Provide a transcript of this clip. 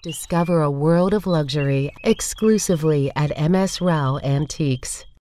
Discover a world of luxury exclusively at MS Rao Antiques.